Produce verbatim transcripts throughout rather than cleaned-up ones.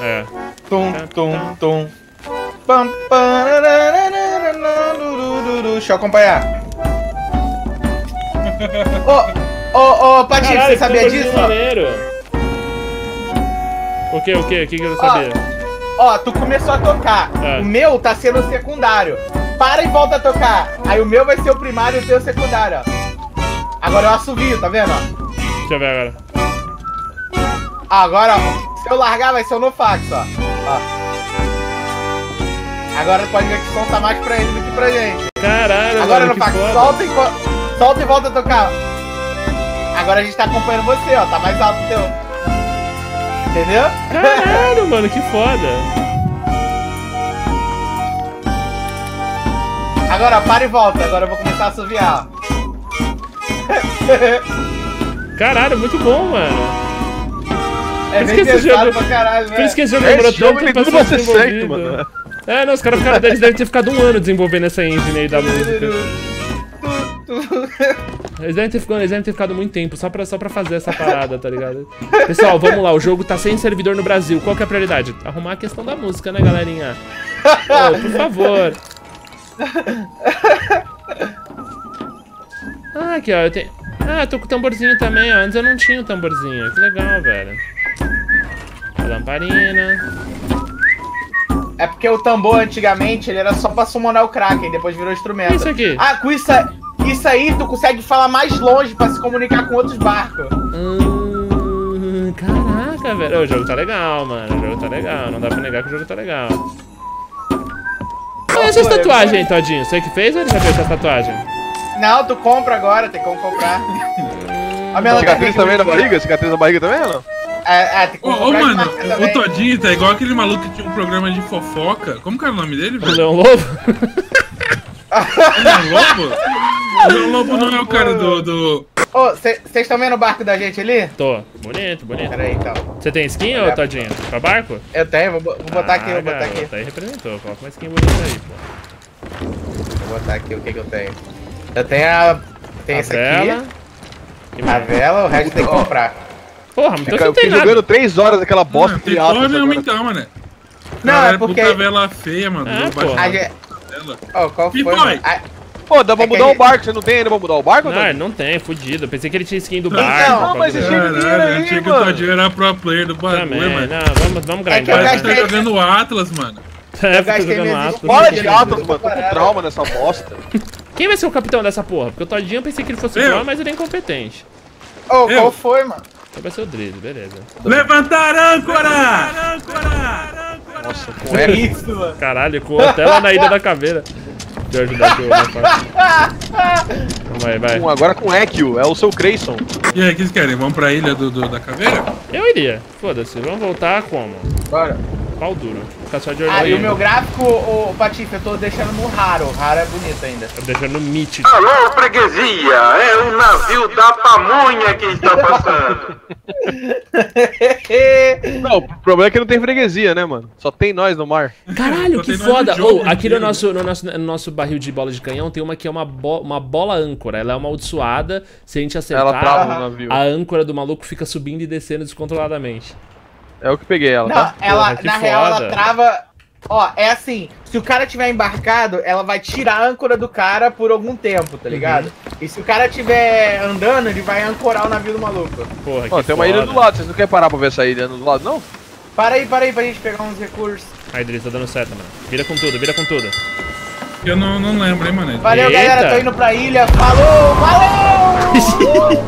É. Tum, tum, tum. Pam, deixa eu acompanhar. Ô, ô, ô, Patinho, Caralho, você sabia tamborzinho disso? maneiro. O que, o que? O que que eu sabia? Ó, ó, tu começou a tocar. É. O meu tá sendo o secundário. Para e volta a tocar. Aí o meu vai ser o primário e o teu secundário, ó. Agora eu assovio, tá vendo, ó? Deixa eu ver agora. Agora, ó, se eu largar vai ser o Nofax, ó. Ó. Agora pode ver que o som tá mais pra ele do que pra gente. Caralho, agora, mano, Nofax, que foda. solta e, solta e volta a tocar. Agora a gente tá acompanhando você, ó. Tá mais alto o teu. Entendeu? Caralho, mano, que foda. Agora, para e volta. Agora eu vou começar a assoviar, ó. Caralho, muito bom, mano. É Por isso bem que esse pesado jogo- pra caralho, né? Por isso que esse jogo Esse demorou jogo tanto tem pra tudo ser pra ser desenvolvido. certo, mano. É, não, os caras ficaram, eles devem ter ficado um ano desenvolvendo essa engine aí da música. Eles devem ter ficado, eles devem ter ficado muito tempo só pra, só pra fazer essa parada, tá ligado? Pessoal, vamos lá, o jogo tá sem servidor no Brasil. Qual que é a prioridade? Arrumar a questão da música, né, galerinha? Pô, por favor. Ah, aqui, ó, eu tenho... Ah, eu tô com o tamborzinho também, ó. Antes eu não tinha o tamborzinho. Que legal, velho. A lamparina. É porque o tambor antigamente ele era só pra summonar o Kraken, depois virou instrumento. Isso aqui. Ah, com isso, isso aí tu consegue falar mais longe pra se comunicar com outros barcos. Hum, caraca, velho. O jogo tá legal, mano. O jogo tá legal. Não dá pra negar que o jogo tá legal. Olha essas tatuagens aí, Todinho. Você que fez ou ele já fez essa tatuagem? Não, tu compra agora, tem como comprar. A minha Cicatriz também na barriga? Cicatriz na barriga também ou não? É, é, tem Ô, como ô, comprar de mano, marca o também. Todinho tá igual aquele maluco que tinha um programa de fofoca. Como que era o nome dele, O velho? Leão Lobo? Leão Lobo? O Leão Lobo não é o cara do... do... Ô, vocês estão vendo o barco da gente ali? Tô. Bonito, bonito. Pera aí, então. Você tem skin, ô Todinho? Pra barco? Eu tenho, vou, vou botar aqui, Ah, vou botar garoto, aqui. Aí representou. Coloca uma skin bonita aí, pô. Vou botar aqui o que que eu tenho. Eu tenho a... Tem A esse vela. aqui, Que a mais? vela, o resto tem que comprar. Porra, mas então Fica, você não eu tem fiquei nada. jogando três horas daquela bosta Não, de tem Atlas porra nenhuma agora. então, mano. Não, Cara, é porque... puta vela feia, mano. É, do pô. baixo A da gente... vela. Ó, qual foi, Que mano? foi? A- Pô, dá pra É que mudar a o gente- barco, você não tem ainda pra mudar o barco? Não, Todinho? ele não tem, fudido. Eu pensei que ele tinha skin do Não, barco. não, por mas causa esse do- jogo- dinheiro Caralho, aí, eu achei que o mano. Todinho era pro player do bagulho, Também, mano. não, vamos, vamos É que eu grindar. Parece que né? tá jogando o Atlas, mano. É, eu fica gastei jogando meus Atlas. Fala de Tudo Atlas, mano. Tô com parado. trauma nessa bosta. Quem vai ser o capitão dessa porra? Porque o Todinho eu pensei que ele fosse Eu. pro, mas ele é incompetente. Ô, Eu. qual foi, mano? Então vai ser o Drizo, beleza. Levantar âncora! âncora! Nossa, com É F. isso, mano. Caralho, com até lá na Ilha da Caveira. Deixa eu ajudar aqui o Rafa. Vamos aí, vai. Com- agora com Ekio, é o seu Creyson. E aí, o que vocês querem? Vamos pra ilha do, do- da caveira? Eu iria. Foda-se, vamos voltar como? Bora. Pau duro. Ficar só de olho Ah, aí. e o meu gráfico, o Patife, eu tô deixando no raro. O raro é bonito ainda. Tô deixando no Meet. Alô, freguesia! É o navio da pamonha que está passando. Não, o problema é que não tem freguesia, né, mano? Só tem nós no mar. Caralho, Só que tem nós no foda! jogo Oh, aqui no inteiro. nosso, no, nosso, no nosso barril de bola de canhão tem uma que é uma, bo uma bola âncora. Ela é amaldiçoada. Se a gente acertar, Ela trava o navio. a âncora do maluco fica subindo e descendo descontroladamente. É eu que peguei ela, Não, tá? ela, que na real, foda. ela trava... Ó, é assim, se o cara tiver embarcado, ela vai tirar a âncora do cara por algum tempo, tá ligado? Uhum. E se o cara tiver andando, ele vai ancorar o navio do maluco. Porra, Ó, que tem uma foda. ilha do lado, vocês não querem parar pra ver essa ilha do lado, não? Para aí, para aí, pra gente pegar uns recursos. Aí, Driz, tá dando seta, mano. Vira com tudo, vira com tudo. Eu não, não lembro, hein, mano. Valeu, Eita. galera, tô indo pra ilha. Falou, valeu!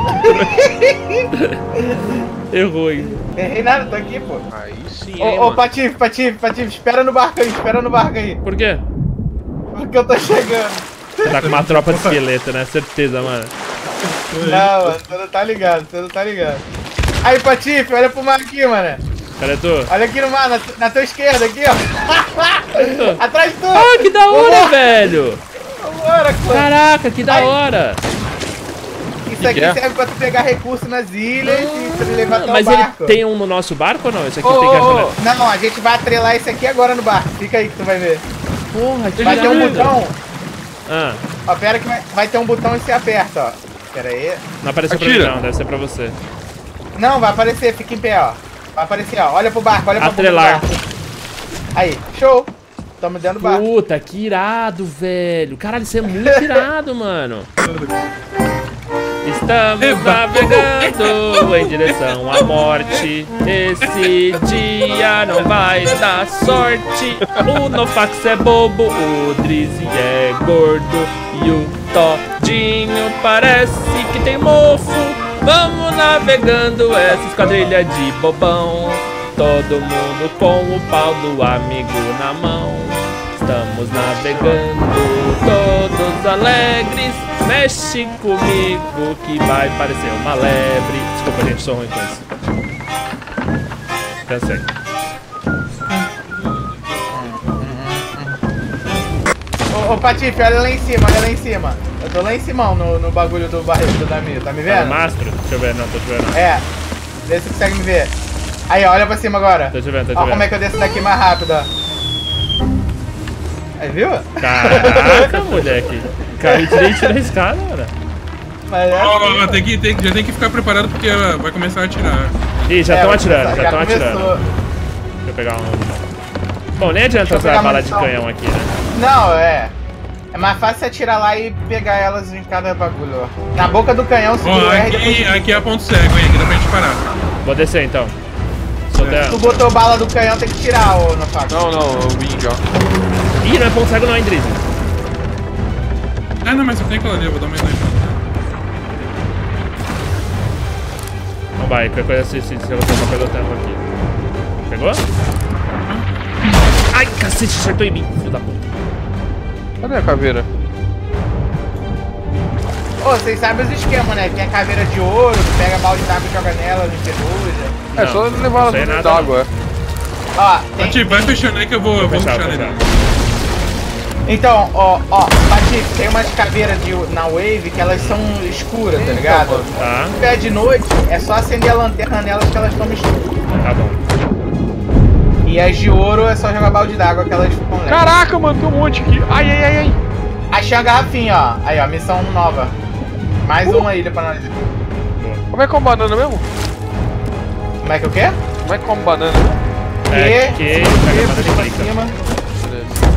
Errou, hein? Errei nada, tô aqui, pô. Aí sim, hein, Ô, ô, mano. Patife, Patife, Patife, espera no barco aí, espera no barco aí. Por quê? Porque eu tô chegando. Você tá com uma tropa de esqueleto, né? Certeza, mano. Não, mano, você não tá ligado, você não tá ligado. Aí, Patife, olha pro mar aqui, mano. Cadê tu? Olha aqui no mar, na, na tua esquerda, aqui, ó. Atrás de tu. Ah, que da hora, Vambora. velho! Vambora, clã. Caraca, que da Ai. hora! Isso aqui que é? serve pra tu pegar recurso nas ilhas e pra levar até Mas o ele barco. tem um no nosso barco ou não? Esse aqui Ô, tem que ô, ô, achar. não, a gente vai atrelar esse aqui agora no barco. Fica aí que tu vai ver. Porra, que Vai ter um irado. botão. Ah, Ó, pera que vai, vai ter um botão e você aperta, ó. Pera aí. não apareceu pra Atira. mim não, deve ser pra você. Não, vai aparecer, fica em pé, ó. Vai aparecer, ó. Olha pro barco, olha pro Atrelar. barco. Aí, show. Tamo dentro do barco. Puta, que irado, velho. Caralho, isso é muito irado, mano. Estamos Eba. navegando em direção à morte. Esse dia não vai dar sorte. O Nofax é bobo, o Drizzy é gordo e o Todinho parece que tem mofo. Vamos navegando essa esquadrilha de bobão. Todo mundo com o pau do amigo na mão. Estamos navegando todos alegres. Mexe comigo que vai parecer uma lebre. Desculpa, gente, sou ruim com isso. Cansei. Ô, ô Patife, olha lá em cima, olha lá em cima. Eu tô lá em cima no, no bagulho do barril do navio, tá me Tá no vendo? mastro? Deixa eu ver, não, tô te vendo. É, vê se você consegue me ver. Aí, ó, olha pra cima agora. Tô te vendo, tô te Ó como é vendo. que eu desço daqui mais rápido, ó. Aí, viu? Caraca, moleque. Caiu direito na escada, mano. Mas é Ó, assim, ó, tem que, tem, já tem que ficar preparado porque ela vai começar a atirar. Ih, já é, estão vai atirando, começar- já estão atirando. começou. Deixa eu pegar um... Bom, nem adianta Deixa eu usar pegar a bala de munição. canhão aqui, né? Não, é. É mais fácil você atirar lá e pegar elas em cada bagulho, ó. Na boca do canhão, segura Ó, o R aqui, depois. aqui é ponto cego, hein? Aqui dá pra gente parar. Vou descer então. Soltei Tu a... botou bala do canhão, tem que tirar, ô, no fato. Não, não, eu vim já. Ih, não é ponto cego não, hein, Drizzy? Ah, não, mas eu tenho aquela ali, eu vou dar mais dois. Não vai, qualquer coisa se, se, se eu não pegou o tempo aqui. Pegou? Ai, cacete, acertou em mim, filho da puta. Cadê a caveira? Ô, vocês sabem os esquemas, né? Tem a caveira de ouro, tu pega balde d'água e joga nela, não enferruja. É Não, só levar não ela sei dentro nada, d'água, é. Ó, tem... Patife, vai fechando aí que eu vou, eu vou Fechar, puxar fechar. nele. Então, ó, ó, Patife, tem umas caveiras de, na Wave que elas são escuras, tá ligado? mano. Tá, Se tiver de noite, é só acender a lanterna nelas que elas estão escuras. tá bom. E as de ouro é só jogar balde d'água que elas ficam leves. Caraca, mano, tem um monte aqui. Ai, ai, ai, ai. Achei a garrafinha, ó. Aí, ó, missão nova. Mais uma ilha pra nós. Como é que come banana mesmo? Como é que o quê? Como é que come banana mesmo? É, que... que, Pega a puxa pra clica. cima. Beleza.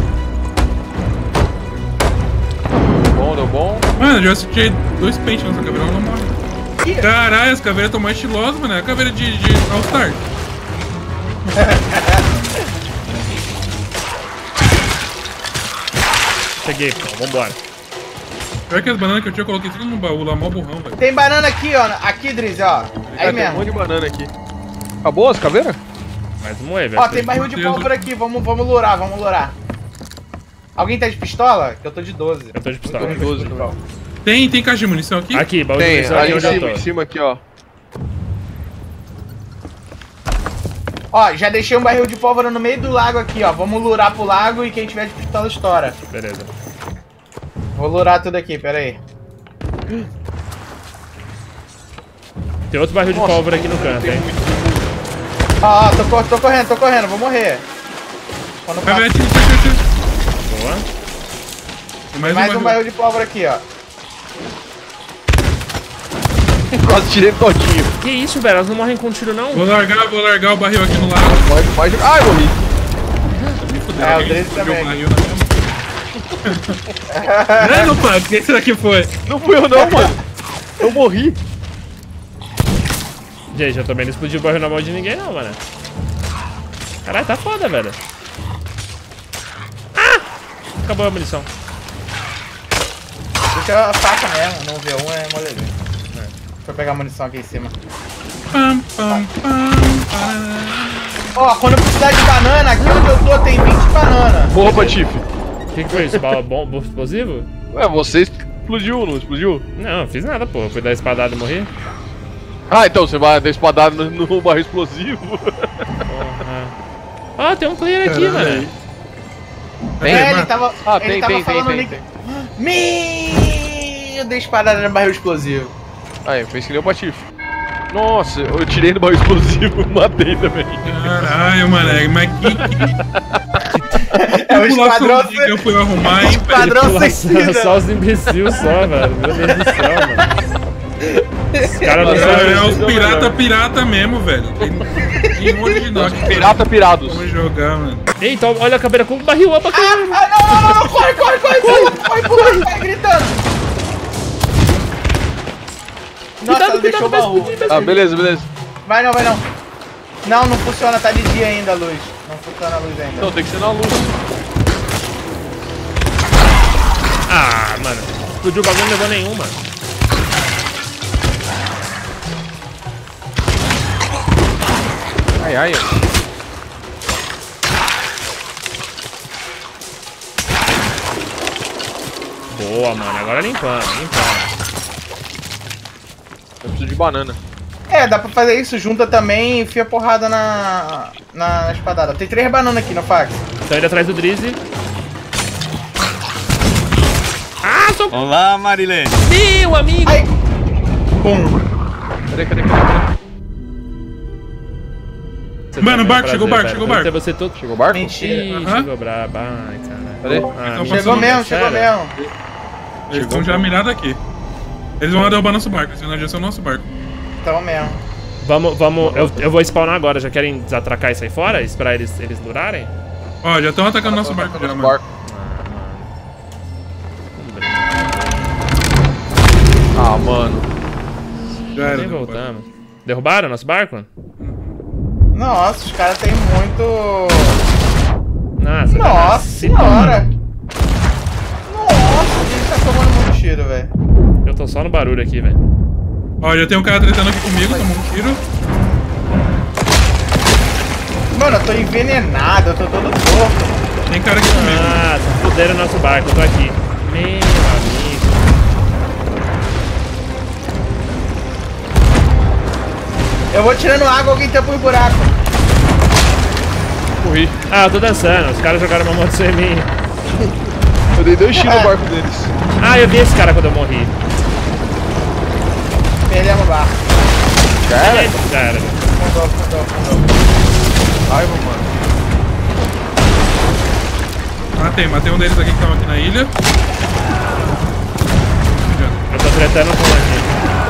Deu bom, deu bom. Mano, eu já acertei dois pentes nessa caveira, ela não morre. Caralho, as caveiras estão mais estilosas, mano. É a caveira de, de All-Star. Cheguei, pô, vambora. Pior que as bananas que eu tinha, eu coloquei tudo no baú lá, mó burrão, velho. Tem banana aqui, ó. Aqui, Drizzy, ó. Cara, Aí tem um monte mesmo. de banana aqui. Acabou as caveiras? Mais um wave, Ó, acho tem que- barril de Deus. pólvora aqui. Vamos, vamos lourar, vamos lourar. Alguém tá de pistola? Que eu tô de doze. Eu tô de pistola. Tô de doze também. Tem, tem caixa de munição aqui? Aqui, baú de Tem, munição aqui ali em onde eu cima, tô. em cima aqui, ó. Ó, já deixei um barril de pólvora no meio do lago aqui, ó. Vamos lurar pro lago e quem tiver de pistola estoura. Beleza. Vou lurar tudo aqui, pera aí. Tem outro barril de Nossa, pólvora aqui no canto, tem hein? muito. Ó, ó, tô, cor- tô correndo, tô correndo, vou morrer. Quando Vai, vai, passa- tira, tira, tira, tira. Boa. Tem mais, mais um um barril. barril de pólvora aqui, ó. Quase tirei todinho. Que isso, velho? Elas não morrem com tiro, não? Vou largar, vou largar o barril aqui no lado. Pode, pode. Ai, morri. Me fudeu, É, o alguém Drizzy jogou também. o barril na mesma. Não, não, pá, quem será que foi? Não fui eu não, mano. Eu morri. Gente, eu também não explodi o barril na mão de ninguém, não, mano. Caralho, tá foda, velho. Ah! Acabou a munição. Deixa a faca mesmo, no V um é molezinho. Deixa eu pegar a munição aqui em cima. Pam, pam, pam, pam. Ó, quando eu precisar de banana, aqui onde eu tô tem vinte bananas. Boa, Patife. O que, que foi isso? Bala bom, bom explosivo? Ué, você explodiu, não explodiu? Não, não fiz nada, pô. Eu fui dar espadada e morri. Ah, então você vai dar espadada no, no barril explosivo. Porra. Ó, tem um player aqui, Caralho. mano. Tem, é, mano. ele tava, Ah, ele tem, tava tem, tem, falando tem, ali- tem. Me, eu dei espadada no barril explosivo. Aí, fez que nem o Patife. Nossa, eu tirei no barril explosivo e matei também. Caralho, moleque, mas que, que É o população esquadrão, que eu fui arrumar, hein, velho? esquadrão Só, suicida. só os imbecil só, velho. Meu Deus do céu, mano. Os caras não É, sabem. é os pirata pirata mesmo, velho. Tem, tem um original aqui. Pirata pirados. Vamos jogar, mano. Eita, olha a caveira com o barril, opa, Ah, não, não, não, corre, corre, corre, corre, corre, corre, corre, gritando. Nossa, Cuidado, ela deixou o cuidado, baú. vai explodir, Ah, beleza, beleza. Vai não, vai não. Não, não funciona, tá de dia ainda a luz. Não funciona a luz ainda. Não, tem que ser na luz. Ah, mano. Explodiu o bagulho, não levou nenhuma. Ai, ai. Boa, mano. Agora limpando, limpando. Eu preciso de banana. É, dá pra fazer isso, junta também e enfia porrada na, na, na espadada. Tem três bananas aqui no fax. Tô indo atrás do Drizzy. Ah, sou... Olá, Marilene. Meu amigo! Ai! Pum! Cadê, cadê, cadê? cadê? Você Mano, tá o barco, com chegou o barco, prazer, chegou o velho. barco. Você todo... Chegou o barco? Mentira. Ih, Aham. chegou brabo. Ai, caralho. Cadê? Ah, Então, mentira, Chegou mesmo, sério? chegou mesmo. Eles estão já mirados aqui. Eles vão derrubar nosso barco, senão já é o nosso barco. Então mesmo. Vamos, vamos... Eu, eu vou spawnar agora. Já querem desatracar e sair fora? Esperar eles, eles durarem? Ó, já estão atacando nosso barco já, Nosso mano. barco. Ah, mano. Já era. Nem voltamos. Derrubaram nosso barco? Nossa, os caras têm muito... Nossa, Nossa se- senhora! Nossa, a gente tá tomando muito tiro, velho. Eu tô só no barulho aqui, velho. Ó, já tem um cara tretando aqui comigo, tomou um tiro. Mano, eu tô envenenado, eu tô todo torto. Tem cara aqui comigo. Ah, fuderam nosso barco, eu tô aqui. Meu amigo. Eu vou tirando água, alguém tampa o buraco. Morri. Ah, eu tô dançando, os caras jogaram uma moto em mim. Eu dei dois tiros É. no barco deles. Ah, eu vi esse cara quando eu morri. Perdemos o barco. Cara, Já era. Fundou, fundou, fundou. raiva, mano. Matei, matei um deles aqui que tava aqui na ilha. Eu tô tretando com um aqui.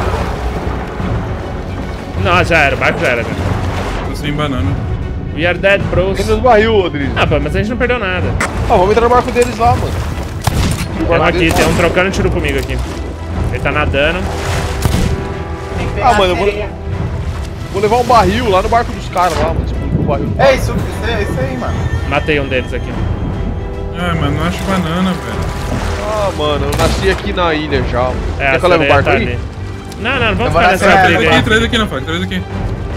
Não, já era, o barco já era. Já. Tô sem banana. We are dead, bros. Quem nos barril, Rodrigo? Ah, pô, mas a gente não perdeu nada. Ah, vamos entrar no barco deles lá, mano. O Tem um barco aqui, deles tem lá. um trocando tiro comigo aqui. Ele tá nadando. Tem que pegar Ah, mano, eu a vou, sereia. vou levar um barril lá no barco dos caras lá, mano. Explodiu o barril. É isso, isso, é isso aí, mano. Matei um deles aqui. Ah, mano, não acho banana, velho. Ah, mano, eu nasci aqui na ilha já. Mano. É, Quer que eu leve o sereia barco tá aí? ali. Não, não, não vamos Eu vou ficar na nessa sereia, briga Traz aí. aqui, traz aqui, não, Fag, traz aqui.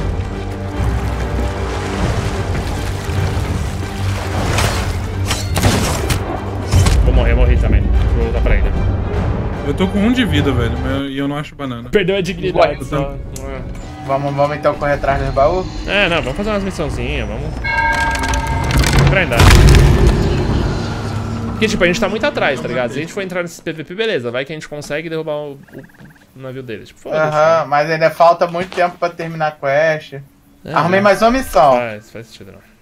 Vou morrer, eu morri também. Vou voltar pra ilha. Eu tô com um de vida, velho, mas- e eu não acho banana. Perdeu a dignidade Ué, só. Vamos, vamos então correr atrás dos baús? É, não, vamos fazer umas missãozinhas, vamos. Grindar. Porque, tipo, a gente tá muito atrás, tá ligado? Se a gente for entrar nesse P V P, beleza, vai que a gente consegue derrubar o, o- o navio deles. Tipo, foda-se. Aham, mas ainda falta muito tempo pra terminar a quest. É, Arrumei né? mais uma missão. Faz, faz sentido não.